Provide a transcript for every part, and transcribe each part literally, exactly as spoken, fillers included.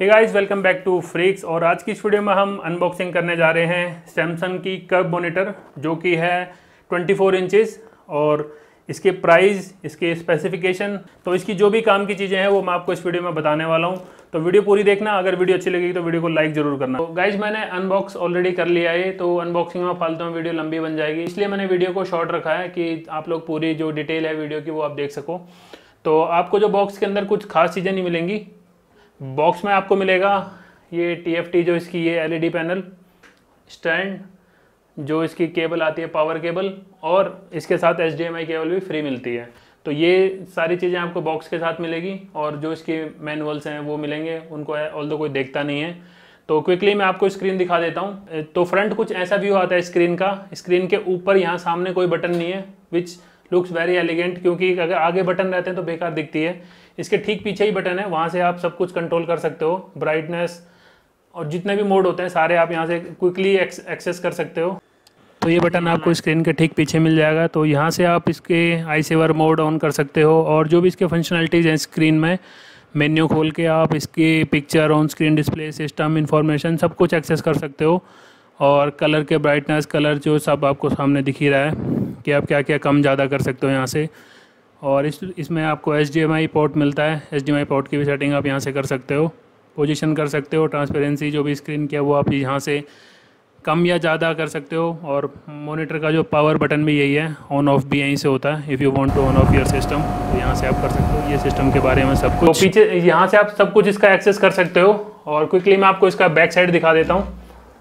Hey guys, welcome back to Freaks. और आज की इस वीडियो में हम अनबॉक्सिंग करने जा रहे हैं सैमसंग की कर्व मॉनिटर, जो कि है चौबीस इंचेस। और इसके प्राइस, इसके स्पेसिफिकेशन, तो इसकी जो भी काम की चीज़ें हैं वो मैं आपको इस वीडियो में बताने वाला हूँ। तो वीडियो पूरी देखना। अगर वीडियो अच्छी लगेगी तो वीडियो को लाइक जरूर करना। तो गाइज, मैंने अनबॉक्स ऑलरेडी कर लिया है, तो अनबॉक्सिंग में फालतू में वीडियो लंबी बन जाएगी, इसलिए मैंने वीडियो को शॉर्ट रखा है कि आप लोग पूरी जो डिटेल है वीडियो की वो आप देख सको। तो आपको जो बॉक्स के अंदर कुछ खास चीज़ें नहीं मिलेंगी। बॉक्स में आपको मिलेगा ये टी एफ टी, जो इसकी ये L E D panel, stand, जो इसकी केबल आती है पावर केबल, और इसके साथ H D M I cable भी फ्री मिलती है। तो ये सारी चीज़ें आपको बॉक्स के साथ मिलेगी। और जो इसके मैनुअल्स हैं वो मिलेंगे, उनको ऑल्दो कोई देखता नहीं है। तो क्विकली मैं आपको स्क्रीन दिखा देता हूँ। तो फ्रंट कुछ ऐसा व्यू आता है स्क्रीन का। स्क्रीन के ऊपर यहाँ सामने कोई बटन नहीं है, विच लुक्स वेरी एलिगेंट, क्योंकि अगर आगे बटन रहते हैं तो बेकार दिखती है। इसके ठीक पीछे ही बटन है, वहाँ से आप सब कुछ कंट्रोल कर सकते हो। ब्राइटनेस और जितने भी मोड होते हैं सारे आप यहाँ से क्विकली एक्सेस कर सकते हो। तो ये बटन आपको स्क्रीन के ठीक पीछे मिल जाएगा। तो यहाँ से आप इसके आई सेवर मोड ऑन कर सकते हो, और जो भी इसके फंक्शनलिटीज़ हैं स्क्रीन में, मेन्यू खोल के आप इसकी picture, on screen display, system information सब कुछ एक्सेस कर सकते हो। और कलर के ब्राइटनेस, कलर जो सब आपको सामने दिख ही रहा है कि आप क्या क्या कम ज़्यादा कर सकते हो यहाँ से। और इस इसमें आपको H D M I port मिलता है। H D M I port की भी सेटिंग आप यहाँ से कर सकते हो, पोजीशन कर सकते हो, ट्रांसपेरेंसी जो भी स्क्रीन की है वो आप यहाँ से कम या ज़्यादा कर सकते हो। और मॉनिटर का जो पावर बटन भी यही है, ऑन ऑफ भी यहीं से होता है। If you want to on off your system, तो यहाँ से आप कर सकते हो। ये सिस्टम के बारे में सब कुछ, तो पीछे यहाँ से आप सब कुछ इसका एक्सेस कर सकते हो। और क्विकली मैं आपको इसका बैक साइड दिखा देता हूँ।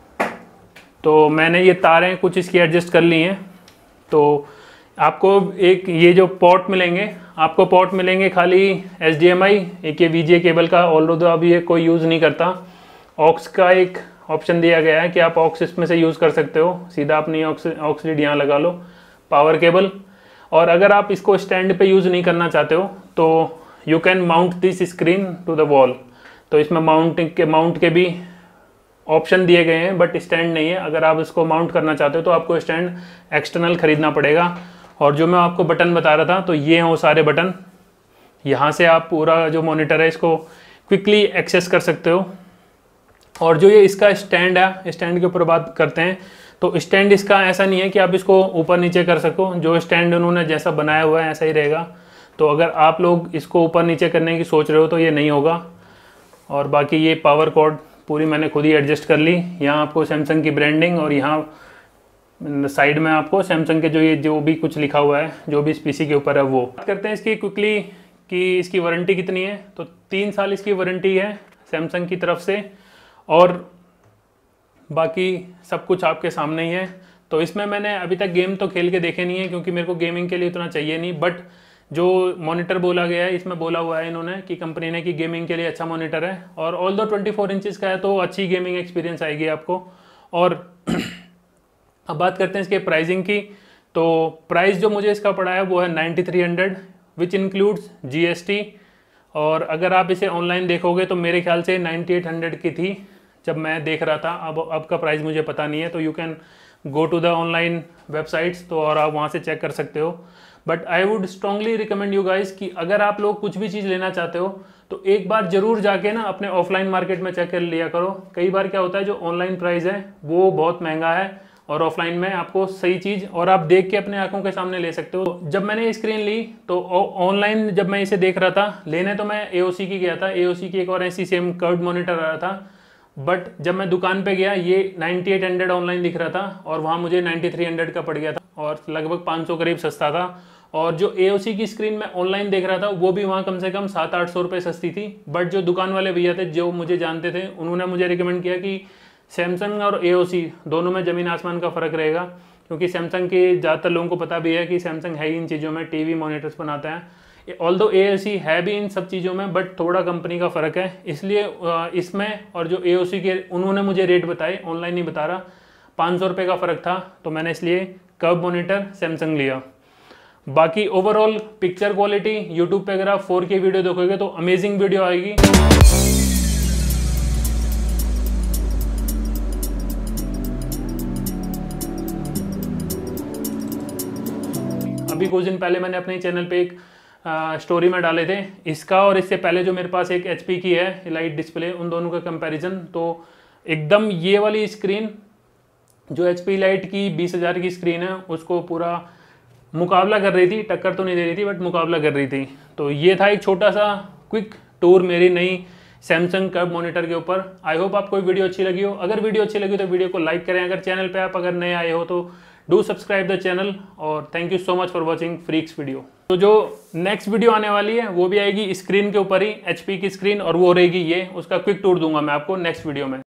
तो मैंने ये तारें कुछ इसकी एडजस्ट कर ली हैं। तो आपको एक ये जो पोर्ट मिलेंगे, आपको पोर्ट मिलेंगे खाली एच डी एम आई, एक ये वी जी ए केबल का, ऑल्दो अभी ये कोई यूज़ नहीं करता। ऑक्स का एक ऑप्शन दिया गया है कि आप ऑक्स इसमें से यूज़ कर सकते हो, सीधा अपनी ऑक्स ऑक्स लीड यहाँ लगा लो, पावर केबल। और अगर आप इसको स्टैंड पे यूज़ नहीं करना चाहते हो तो you can mount this screen to the wall. तो इसमें माउंटिंग के माउंट के भी ऑप्शन दिए गए हैं, बट स्टैंड नहीं है। अगर आप इसको माउंट करना चाहते हो तो आपको स्टैंड एक्सटर्नल ख़रीदना पड़ेगा। और जो मैं आपको बटन बता रहा था, तो ये हैं वो सारे बटन। यहाँ से आप पूरा जो मॉनिटर है इसको क्विकली एक्सेस कर सकते हो। और जो ये इसका स्टैंड है, स्टैंड के ऊपर बात करते हैं, तो स्टैंड इसका ऐसा नहीं है कि आप इसको ऊपर नीचे कर सको। जो स्टैंड उन्होंने जैसा बनाया हुआ है ऐसा ही रहेगा। तो अगर आप लोग इसको ऊपर नीचे करने की सोच रहे हो तो ये नहीं होगा। और बाकी ये पावर कॉर्ड पूरी मैंने खुद ही एडजस्ट कर ली। यहाँ आपको सैमसंग की ब्रांडिंग, और यहाँ साइड में आपको सैमसंग के जो ये जो भी कुछ लिखा हुआ है, जो भी इस पीसी के ऊपर है वो। बात करते हैं इसकी क्विकली कि इसकी वारंटी कितनी है। तो तीन साल इसकी वारंटी है सैमसंग की तरफ से, और बाकी सब कुछ आपके सामने ही है। तो इसमें मैंने अभी तक गेम तो खेल के देखे नहीं है, क्योंकि मेरे को गेमिंग के लिए इतना चाहिए नहीं। बट जो मॉनिटर बोला गया है, इसमें बोला हुआ है इन्होंने कि कंपनी ने कि गेमिंग के लिए अच्छा मॉनिटर है। और ऑल दो ट्वेंटी फोर इंचज़ का है तो अच्छी गेमिंग एक्सपीरियंस आएगी आपको। और अब बात करते हैं इसके प्राइसिंग की। तो प्राइस जो मुझे इसका पड़ा है वो है ninety three hundred, which includes G S T. और अगर आप इसे ऑनलाइन देखोगे तो मेरे ख्याल से नाइन्टी एट हंड्रेड की थी जब मैं देख रहा था। अब अब का प्राइस मुझे पता नहीं है, तो you can go to the online websites, तो और आप वहाँ से चेक कर सकते हो। But I would strongly recommend you guys कि अगर आप लोग कुछ भी चीज़ लेना चाहते हो तो एक बार जरूर जाके ना अपने ऑफलाइन मार्केट में चेक कर लिया करो। कई बार क्या होता है, जो ऑनलाइन प्राइस है वो बहुत महंगा है, और ऑफलाइन में आपको सही चीज़ और आप देख के अपने आंखों के सामने ले सकते हो। जब मैंने ये स्क्रीन ली तो ऑनलाइन जब मैं इसे देख रहा था लेने, तो मैं ए ओ सी की गया था। ए ओ सी की एक और ऐसी सेम कर्व्ड मॉनिटर आ रहा था, बट जब मैं दुकान पे गया ये नाइन्टी एट हंड्रेड ऑनलाइन दिख रहा था, और वहाँ मुझे नाइन्टी थ्री हंड्रेड का पड़ गया था, और लगभग पाँच सौ करीब सस्ता था। और जो ए ओ सी की स्क्रीन मैं ऑनलाइन देख रहा था वो भी वहाँ कम से कम सात आठ सौ रुपये सस्ती थी। बट जो दुकान वाले भैया थे जो मुझे जानते थे, उन्होंने मुझे रिकमेंड किया कि सैमसंग और ए ओ सी दोनों में ज़मीन आसमान का फ़र्क रहेगा, क्योंकि सैमसंग के ज़्यादातर लोगों को पता भी है कि सैमसंग है ही इन चीज़ों में, टीवी मॉनिटर्स बनाता है। ऑल्दो ए ओ सी है भी इन सब चीज़ों में, बट थोड़ा कंपनी का फ़र्क है। इसलिए इसमें और जो ए ओ सी के उन्होंने मुझे रेट बताए, ऑनलाइन नहीं बता रहा, पाँच सौ रुपये का फ़र्क था। तो मैंने इसलिए कर्व मॉनिटर सैमसंग लिया। बाकी ओवरऑल पिक्चर क्वालिटी, यूट्यूब पे अगर आप फोर के वीडियो देखोगे तो अमेजिंग वीडियो आएगी। अभी कुछ दिन पहले मैंने अपने चैनल पे एक स्टोरी में डाले थे, इसका और इससे पहले जो मेरे पास एक एच पी की है इलाइट डिस्प्ले, उन दोनों का कंपैरिजन, तो एकदम ये वाली स्क्रीन जो एच पी इलाइट की बीस हज़ार की स्क्रीन है उसको पूरा मुकाबला कर रही थी, टक्कर तो नहीं दे रही थी बट मुकाबला कर रही थी। तो ये था एक छोटा सा क्विक टूर मेरी नई सैमसंग कर्व मॉनिटर के ऊपर। आई होप आपको वीडियो अच्छी लगी हो। अगर वीडियो अच्छी लगी तो वीडियो को लाइक करें। अगर चैनल पे आप अगर नए आए हो तो डू सब्सक्राइब द चैनल, और thank you so much for watching freaks video. तो जो नेक्स्ट वीडियो आने वाली है वो भी आएगी स्क्रीन के ऊपर ही, एच पी की स्क्रीन, और वो रहेगी ये, उसका क्विक टूर दूंगा मैं आपको नेक्स्ट वीडियो में।